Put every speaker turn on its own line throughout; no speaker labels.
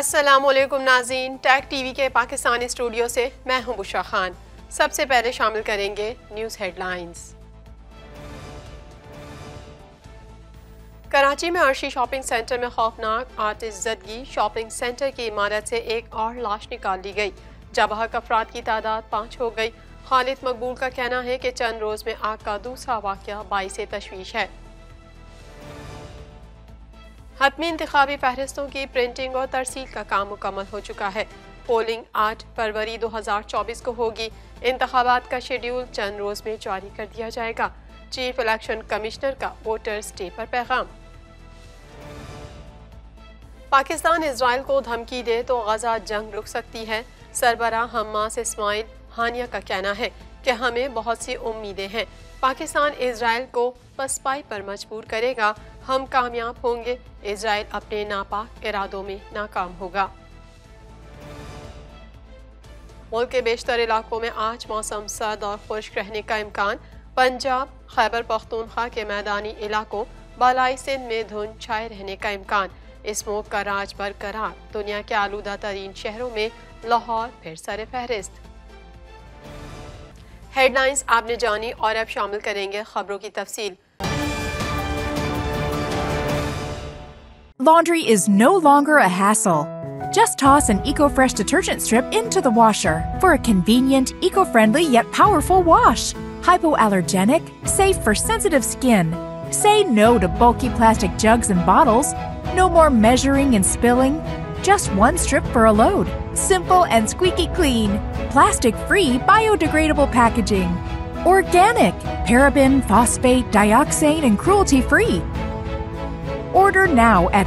अस्सलामुअलैकुम नाज़रीन, tag TV के पाकिस्तानी स्टूडियो से मैं हूं बुशरा खान। सबसे पहले शामिल करेंगे न्यूज़ हेडलाइंस। कराची में अर्शी शॉपिंग सेंटर में खौफनाक आतिशज़दगी। शॉपिंग सेंटर की इमारत से एक और लाश निकाल ली गई। जबहक अफराद की तादाद 5 हो गई। खालिद मकबूल का कहना है कि चंद रोज़ में आग का दूसरा वाक़या बाइसे तशवीश है। हतमी इंतखाबी फहरिस्तों की प्रिंटिंग और तरसील का काम मुकम्मल हो चुका है। पोलिंग 8 फरवरी 2024 को होगी। इंतखाबात का शेड्यूल चंद रोज़ में जारी कर दिया जाएगा। चीफ इलेक्शन कमिश्नर का वोटर्स डे पर पैगाम। पाकिस्तान इजराइल को धमकी दे तो गजा जंग रुक सकती है। सरबराह हमास इस्माइल हानिया का कहना है कि हमें बहुत सी उम्मीदें हैं। पाकिस्तान इजराइल को पसपाई पर मजबूर करेगा। हम कामयाब होंगे। इजराइल अपने नापाक इरादों में नाकाम होगा। मुल्क के बेशतर इलाकों में आज मौसम सर्द और खुश्क रहने का इम्कान। पंजाब, खैबर पख्तूनख्वा के मैदानी इलाकों, बालाई सिंध में धुंध छाए रहने का इम्कान। स्मोक का राज बरकरार। दुनिया के आलूदा तरीन शहरों में लाहौर फिर सरे फहरिस्त। हेडलाइंस आपने जानी और अब शामिल करेंगे खबरों की तफसील।
Laundry is no longer a hassle. Just toss an EcoFresh detergent strip into the washer for a convenient, eco-friendly yet powerful wash. Hypoallergenic, safe for sensitive skin. Say no to bulky plastic jugs and bottles. No more measuring and spilling. Just one strip for a load. Simple and squeaky clean. Plastic-free, biodegradable packaging. Organic, paraben, phosphate, dioxane, and cruelty-free. Order now at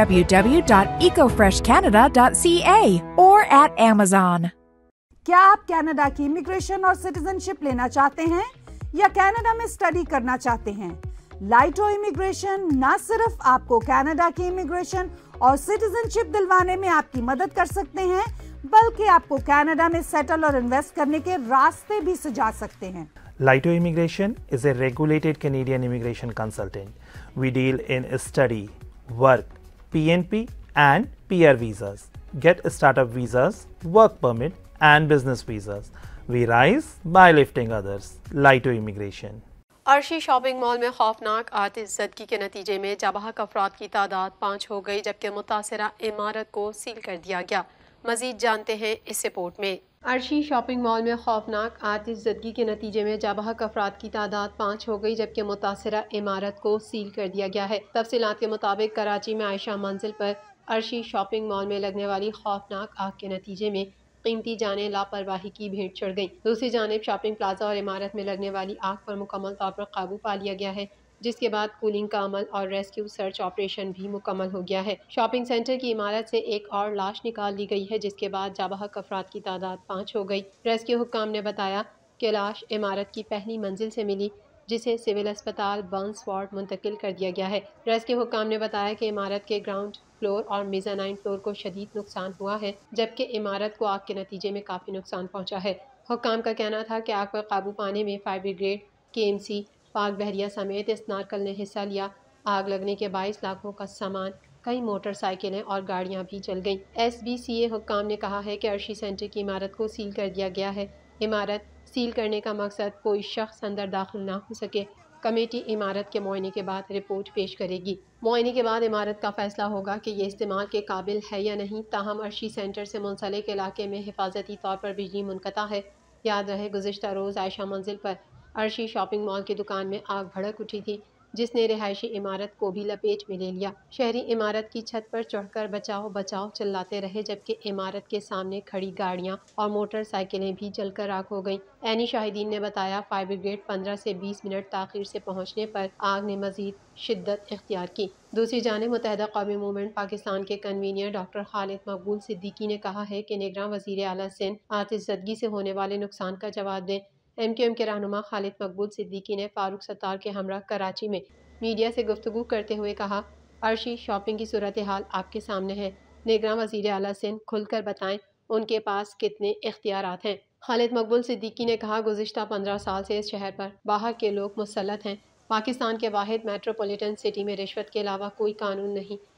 www.ecofreshcanada.ca or at Amazon.
क्या आप Canada की immigration और citizenship लेना चाहते हैं या Canada में study करना चाहते हैं? लाइटो इमिग्रेशन न सिर्फ आपको कनाडा की इमिग्रेशन और सिटीजनशिप दिलवाने में आपकी मदद कर सकते हैं, बल्कि आपको कनाडा में सेटल और इन्वेस्ट करने के रास्ते भी सुझा सकते हैं।
Laito Immigration is a regulated Canadian immigration consultant. We deal in study, work, PNP and PR visas, get startup visas, work permit and business visas. We rise by lifting others. Laito Immigration.
Arshi shopping mall में खौफनाक आतिशज़दगी के नतीजे में जबहक अफराद की तादाद 5 हो गई, जबकि मुतासिरा इमारत को सील कर दिया गया। मजीद जानते हैं इस रिपोर्ट में। अर्शी शॉपिंग मॉल में खौफनाक आतिशज़दगी के नतीजे में जाबहक अफराद की तादाद 5 हो गई, जबकि मुतासिरा इमारत को सील कर दिया गया है। तफसीलात के मुताबिक कराची में आयशा मंजिल पर अर्शी शॉपिंग मॉल में लगने वाली खौफनाक आग के नतीजे में कीमती जानें लापरवाही की भेंट चढ़ गई। दूसरी जानिब शॉपिंग प्लाजा और इमारत में लगने वाली आग पर मुकम्मल तौर पर काबू पा लिया गया है, जिसके बाद कूलिंग का अमल और रेस्क्यू सर्च ऑपरेशन भी मुकम्मल हो गया है। शॉपिंग सेंटर की इमारत से एक और लाश निकाल ली गई है, जिसके बाद जाबहक अफराद की तादाद 5 हो गई। रेस्क्यू हुक्काम ने बताया कि लाश इमारत की पहली मंजिल से मिली, जिसे सिविल अस्पताल बर्न्स वार्ड मुंतकिल कर दिया गया है। रेस्क्यू हुक्काम ने बताया कि इमारत के ग्राउंड फ्लोर और मेज़ानाइन फ्लोर को शदीद नुकसान हुआ है, जबकि इमारत को आग के नतीजे में काफ़ी नुकसान पहुंचा है। हुक्काम का कहना था कि आग पर काबू पाने में फायर ब्रिगेड, KMC, पाक बहरिया समेत इस नारकल ने हिस्सा लिया। आग लगने के 22 लाखों का सामान, कई मोटरसाइकिलें और गाड़ियां भी जल गईं। SBCA हुक्काम ने कहा है कि अर्शी सेंटर की इमारत को सील कर दिया गया है। इमारत सील करने का मकसद कोई शख्स अंदर दाखिल ना हो सके। कमेटी इमारत के मुआयने के बाद रिपोर्ट पेश करेगी। मुआयने के बाद इमारत का फैसला होगा कि ये इस्तेमाल के काबिल है या नहीं। ताहम अर्शी सेंटर से मुंसलिक इलाके में हिफाजती तौर पर बिजली मुनक़ता है। याद रहे गुज़िश्ता रोज़ आयशा मंजिल पर अर्शी शॉपिंग मॉल की दुकान में आग भड़क उठी थी, जिसने रिहायशी इमारत को भी लपेट में ले लिया। शहरी इमारत की छत पर चढ़कर बचाओ बचाओ चिल्लाते रहे, जबकि इमारत के सामने खड़ी गाड़ियां और मोटरसाइकिलें भी जलकर राख हो गईं। ऐनी शाहिदीन ने बताया फायर ब्रिगेड 15 से 20 मिनट ताखीर से पहुंचने पर आग ने मजीद शिद्दत इख्तियार की। दूसरी जानिब मुत्तहिदा कौमी मूवमेंट पाकिस्तान के कन्वीनियर डॉक्टर खालिद मकबूल सिद्दीकी ने कहा है कि निगरान वज़ीर आला सिंध आतिशज़दगी से होने वाले नुकसान का जवाब दें। MQM के रहनुमा खालिद मकबूल सिद्दीकी ने फारूक सत्तार के हमरा कराची में मीडिया से गुफ्तगू करते हुए कहा, अर्शी शॉपिंग की सूरत हाल आपके सामने है। निगरान वज़ीर आला सिंध खुलकर बताएं उनके पास कितने इख्तियारात हैं। खालिद मकबूल सिद्दीकी ने कहा, गुज़िश्ता 15 साल से इस शहर पर बाहर के लोग मुसल्लत हैं। पाकिस्तान के वाहिद मेट्रोपॉलिटन सिटी में रिश्वत के अलावा कोई कानून नहीं।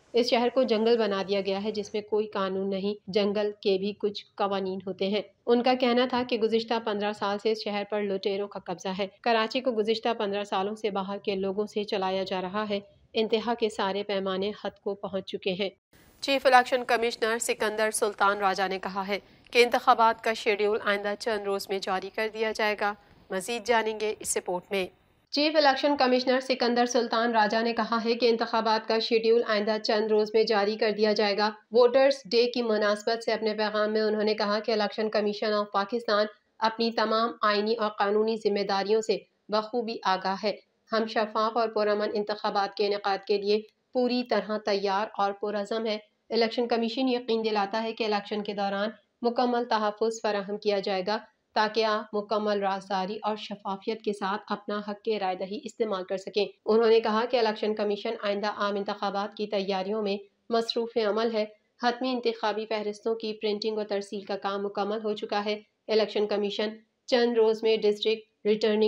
इस शहर को जंगल बना दिया गया है जिसमें कोई कानून नहीं, जंगल के भी कुछ कवानीन होते हैं। उनका कहना था कि गुज़िश्ता 15 साल से इस शहर पर लुटेरों का कब्जा है। कराची को गुज़िश्ता 15 सालों से बाहर के लोगों से चलाया जा रहा है। इंतहा के सारे पैमाने हद को पहुँच चुके हैं। Chief election commissioner Sikandar Sultan Raja ने कहा है कि इंतखाबात का शेड्यूल आइंदा चंद रोज में जारी कर दिया जाएगा। मजीद जानेंगे इस रिपोर्ट में। Chief election commissioner Sikandar Sultan Raja ने कहा है कि इंतखाबात का शेड्यूल आइंदा चंद रोज में जारी कर दिया जाएगा। वोटर्स डे की मुनासबत से अपने पैगाम में उन्होंने कहा कि इलेक्शन कमीशन ऑफ पाकिस्तान अपनी तमाम आईनी और कानूनी जिम्मेदारियों से बखूबी आगाह है। हम शफाफ और पुरअमन इंतखाबात के इनेकाद के लिए पूरी तरह तैयार और पुरअज़म है। इलेक्शन कमीशन यकीन दिलाता है कि इलेक्शन के दौरान मुकम्मल तहफ़्फ़ुज़ फराहम किया जाएगा ताकि आप मुकम्मल राज़दारी और शफाफियत के साथ अपना हक़ के राय दही इस्तेमाल कर सकें। उन्होंने कहा कि इलेक्शन कमीशन आइंदा आम इंतखाबात की तैयारियों में मसरूफ़ अमल है। हतमी इंतखाबी फहरिस्तों की प्रिंटिंग और तरसील का काम मुकम्मल हो चुका है। इलेक्शन कमीशन चंद रोज़ में डिस्ट्रिक्ट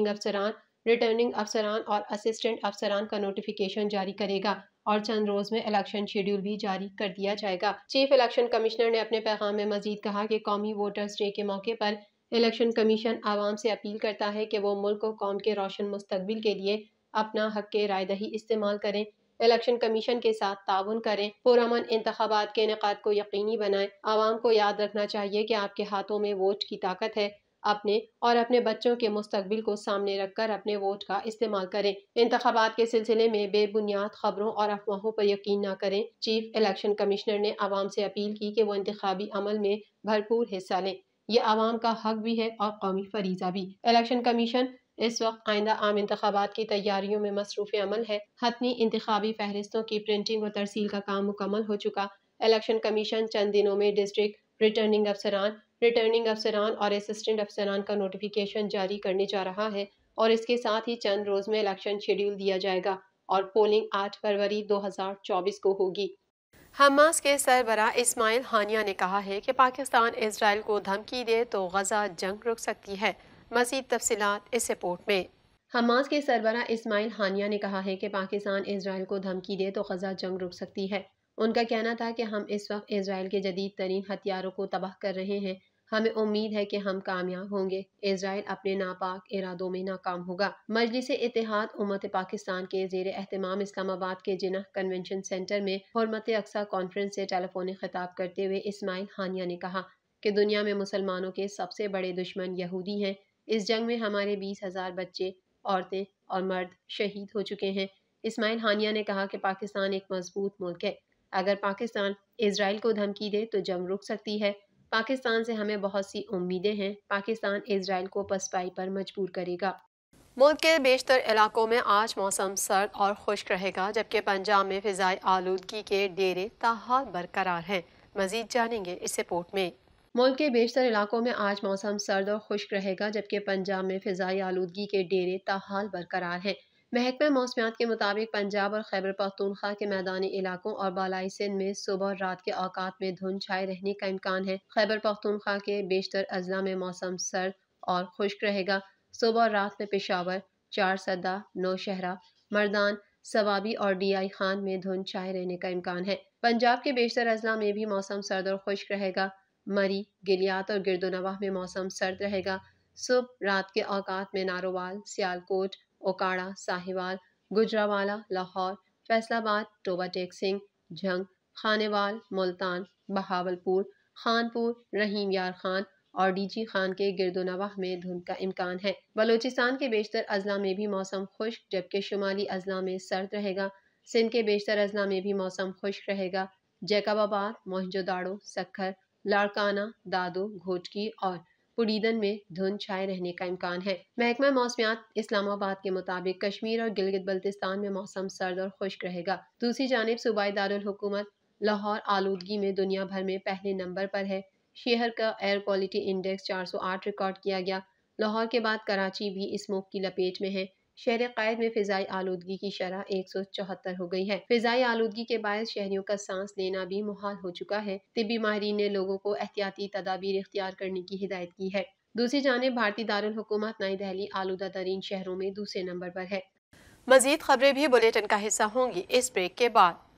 रिटर्निंग अफसरान और असिस्टेंट अफसरान का नोटिफिकेशन जारी करेगा और चंद रोज में इलेक्शन शेड्यूल भी जारी कर दिया जाएगा। चीफ इलेक्शन कमिश्नर ने अपने पैगाम में मजीद कहा कि कौमी वोटर्स डे के मौके पर इलेक्शन कमीशन आवाम से अपील करता है कि वो मुल्क को कौम के रोशन मुस्तकबिल के लिए अपना हक के राय दही इस्तेमाल करें, इलेक्शन कमीशन के साथ ताउन करें, पुरअमन इंतखाबात के इनेकाद को यकीनी बनाएं। आवाम को याद रखना चाहिए कि आपके हाथों में वोट की ताकत है। अपने और अपने बच्चों के मुस्तकबिल को सामने रखकर अपने वोट का इस्तेमाल करें। इंतखाबात के सिलसिले में बेबुनियाद खबरों और अफवाहों पर यकीन न करें। चीफ इलेक्शन कमिश्नर ने आवाम से अपील की कि वो इंतखाबी अमल में भरपूर हिस्सा लें। ये आवाम का हक भी है और कौमी फरीजा भी। इलेक्शन कमीशन इस वक्त आइंदा आम इंतखाबात की तैयारियों में मसरूफ़ अमल है। हतमी इंतखाबी फहरिस्तों की प्रिंटिंग और तरसील का काम मुकम्मल हो चुका। इलेक्शन कमीशन चंद दिनों में डिस्ट्रिक्ट रिटर्निंग अफसरान और असिस्टेंट अफसरान का नोटिफिकेशन जारी करने जा रहा है और इसके साथ ही चंद रोज में इलेक्शन शेड्यूल दिया जाएगा और पोलिंग 8 फरवरी 2024 को होगी। हमास के सरबरा इस्माइल हानिया ने कहा है कि पाकिस्तान इजराइल को धमकी दे तो गजा जंग रुक सकती है। मज़ीद तफसीलात इस रिपोर्ट में। हमास के सरबरा इस्माइल हानिया ने कहा है कि पाकिस्तान इजराइल को धमकी दे तो गजा जंग रुक सकती है। उनका कहना था कि हम इस वक्त इजराइल के जदीद तरीन हथियारों को तबाह कर रहे हैं। हमें उम्मीद है कि हम कामयाब होंगे। इजराइल अपने नापाक इरादों में नाकाम होगा। मजलिस इत्तेहाद उम्मत पाकिस्तान के ज़ेर एहतमाम इस्लामाबाद के जिन्ना कन्वेंशन सेंटर में हुर्मत अक्सा कॉन्फ्रेंस से टेलीफोनिक खिताब करते हुए इस्माइल हानिया ने कहा कि दुनिया में मुसलमानों के सबसे बड़े दुश्मन यहूदी हैं। इस जंग में हमारे 20,000 बच्चे, औरतें और मर्द शहीद हो चुके हैं। इस्माइल हानिया ने कहा कि पाकिस्तान एक मजबूत मुल्क है। अगर पाकिस्तान इजराइल को धमकी दे तो जंग रुक सकती है। पाकिस्तान से हमें बहुत सी उम्मीदें हैं। पाकिस्तान इजराइल को पसपाई पर मजबूर करेगा। मुल्क के बेशतर इलाकों में आज मौसम सर्द और खुश्क रहेगा जबकि पंजाब में फिजाई आलूदगी के डेरे ताहाल बरकरार हैं। मजीद जानेंगे इस रिपोर्ट में। मुल्क के बेशतर इलाकों में आज मौसम सर्द और खुश्क रहेगा जबकि पंजाब में फिजाई आलूदगी के डेरे ताहाल बरकरार हैं। महकमा मौसमियात के मुताबिक पंजाब और खैबर पख्तूनख्वा के मैदानी इलाकों और बालाई सिंध में सुबह और रात के औकात में धुंध छाए रहने का इम्कान है। खैबर पख्तूनख्वा के बेशतर अजला में मौसम सर्द और खुश्क रहेगा। सुबह और रात में पेशावर, चारसदा, नौशहरा, मर्दान, सवाबी और DI खान में धुंध छाए रहने का इम्कान है। पंजाब के बेशतर अजला में भी मौसम सर्द और खुश्क रहेगा। मरी, गिलियात और गिरदोनवाह में मौसम सर्द रहेगा। सुबह रात के औकात में नारोवाल, सियालकोट, ओकाड़ा, साहिवाल, गुजरावाला, लाहौर, फैसलाबाद, टोबा टेक सिंह, झंग, खानेवाल, मुल्तान, बहावलपुर, खानपुर, रहीम यार खान और DG खान के गिरदोनवाह में धुंध का इम्कान है। बलूचिस्तान के बेशतर अजला में भी मौसम खुश्क जबकि शुमाली अजला में सर्द रहेगा। सिंध के बेशतर अजला में भी मौसम खुश्क रहेगा। जैकबाबाद, मोहनजोदाड़ो, सक्खर, लाड़काना, दादो, घोटकी और पुडीदन में धुंध छाए रहने का इम्कान है। महकमा मौसमियात इस्लामाबाद के मुताबिक कश्मीर और गिलगित बल्तिस्तान में मौसम सर्द और खुश्क रहेगा। दूसरी जानिब सूबाई दारुल हुकूमत लाहौर आलूदगी में दुनिया भर में पहले नंबर पर है। शहर का एयर क्वालिटी इंडेक्स 408 रिकॉर्ड किया गया। लाहौर के बाद कराची भी स्मोक की लपेट में है। शहर क़ायद में फिजाई आलूदगी की शरह 174 हो गई है। फिजाई आलूदगी के बायस शहरियों का सांस लेना भी मुहाल हो चुका है। तिब्बी माहिरीन ने लोगों को एहतियाती तदाबीर इख्तियार करने की हिदायत की है। दूसरी जानिब भारतीय दारुल हुकूमत नई दिल्ली आलूदा तरीन शहरों में दूसरे नंबर पर है। मजीद खबरें भी बुलेटिन का हिस्सा होंगी इस ब्रेक के बाद।